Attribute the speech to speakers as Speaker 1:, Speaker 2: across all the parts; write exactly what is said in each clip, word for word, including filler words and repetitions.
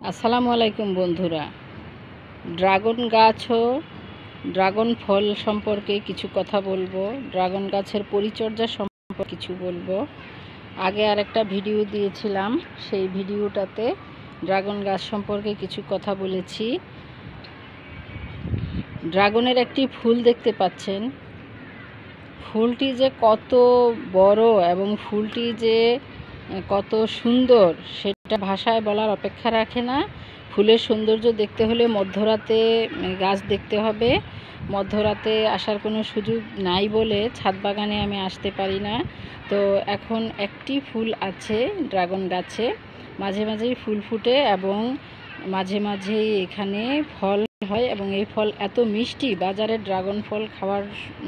Speaker 1: আসসালামু আলাইকুম বন্ধুরা। ড্রাগন গাছ ও ড্রাগন ফল সম্পর্কে কিছু কথা বলবো, ড্রাগন গাছের পরিচর্যা সম্পর্কে কিছু বলবো। আগে আরেকটা ভিডিও দিয়েছিলাম, সেই ভিডিওটাতে ড্রাগন গাছ সম্পর্কে কিছু কথা বলেছি। ড্রাগনের একটি ফুল দেখতে পাচ্ছেন, ফুলটি যে কত বড় এবং ফুলটি যে কত সুন্দর সেটা ভাষায় বলার অপেক্ষা রাখে না। ফুলের সৌন্দর্য দেখতে হলে মধ্যরাতে গাছ দেখতে হবে। মধ্যরাতে আসার কোনো সুযোগ নাই বলে ছাদ বাগানে আমি আসতে পারি না। তো এখন একটি ফুল আছে ড্রাগন গাছে, মাঝে মাঝেই ফুল ফুটে এবং মাঝে মাঝেই এখানে ফল হয় এবং এই ফল এত মিষ্টি, বাজারে ড্রাগন ফল খাওয়ার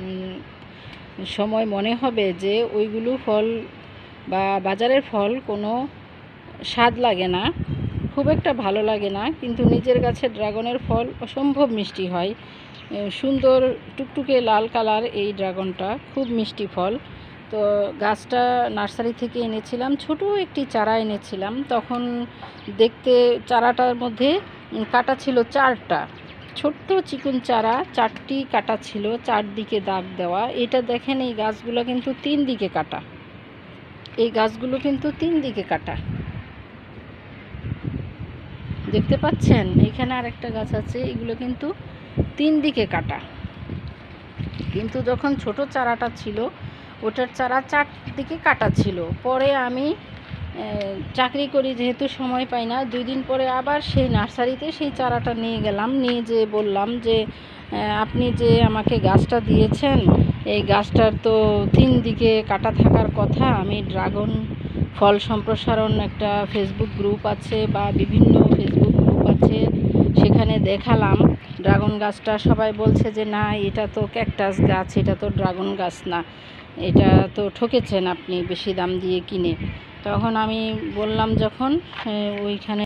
Speaker 1: সময় মনে হবে যে ওইগুলো ফল বা বাজারের ফল কোনো স্বাদ লাগে না, খুব একটা ভালো লাগে না। কিন্তু নিজের গাছের ড্রাগনের ফল অসম্ভব মিষ্টি হয়, সুন্দর টুকটুকে লাল কালার। এই ড্রাগনটা খুব মিষ্টি ফল। তো গাছটা নার্সারি থেকে এনেছিলাম, ছোট একটি চারা এনেছিলাম। তখন দেখতে চারাটার মধ্যে কাটা ছিল চারটা, ছোট্ট চিকন চারা, চারটি কাটা ছিল, চারদিকে দাগ দেওয়া। এটা দেখেন, এই গাছগুলো কিন্তু তিন দিকে কাটা, এই গাছগুলো কিন্তু তিন দিকে কাটা, দেখতে পাচ্ছেন? এখানে আরেকটা গাছ আছে, এগুলো কিন্তু তিন দিকে কাটা। কিন্তু যখন ছোট চারাটা ছিল ওটার চারা চারদিকে কাটা ছিল। পরে আমি চাকরি করি যেহেতু সময় পাই না, দুই দিন পরে আবার সেই নার্সারিতে সেই চারাটা নিয়ে গেলাম, নিয়ে যেয়ে বললাম যে আপনি যে আমাকে গাছটা দিয়েছেন, এই গাছটার তো তিন দিকে কাটা থাকার কথা। আমি ড্রাগন ফল সম্প্রসারণ একটা ফেসবুক গ্রুপ আছে বা বিভিন্ন ফেসবুক গ্রুপ আছে, সেখানে দেখালাম ড্রাগন গাছটা। সবাই বলছে যে না, এটা তো ক্যাকটাস গাছ, এটা তো ড্রাগন গাছ না, এটা তো ঠকেছেন আপনি বেশি দাম দিয়ে কিনে। তখন আমি বললাম, যখন ওইখানে